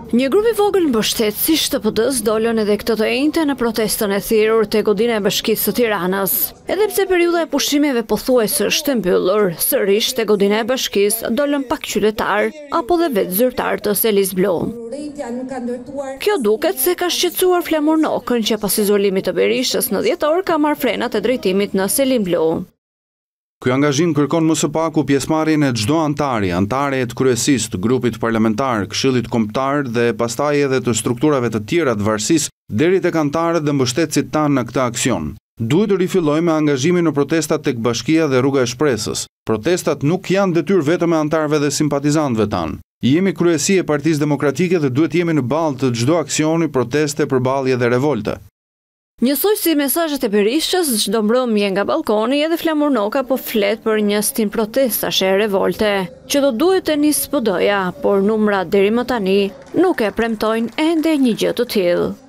Një grup I vogël mbështetësish të PD-s dolën edhe këtë të njëjtë në protestën e thirrur te godina e Bashkisë së Tiranës. Edhe pse periudha e pushimeve pothuajse është e mbyllur, sërish te godina e Bashkisë dolën pak qytetar apo dhe vetë zyrtar të Selis Blu. Kjo duket se ka shqetësuar Flamur Nokën që pas izolimit të Berishës në dhjetor ka marrë frenat e drejtimit në Selin Blu. Ky angazhim kërkon më së paku pjesëmarrjen e çdo antari të kryesisë të grupit parlamentar, Këshillit Kombëtar dhe pastaj edhe të strukturave të tjera të varësisë deri tek antarët dhe mbështetësit tanë në këtë aksion. Duhet të rifillojmë me angazhimin në protestat tek Bashkia dhe Rruga e Shpresës. Protestat nuk janë detyrë vetëm e antarëve dhe simpatizantëve tanë. Jemi kryesi e Partisë Demokratike dhe duhet jemi në balë të çdo aksioni, proteste, përballje dhe revolte. Njësoj si mesazhet e Berishës, çdo mbrëmje nga balkoni edhe Flamur Noka po flet për një stim protestash e revolte, që do duhet të nisë PD-ja, por numrat deri më tani nuk e premtojnë ende një gjë të tillë.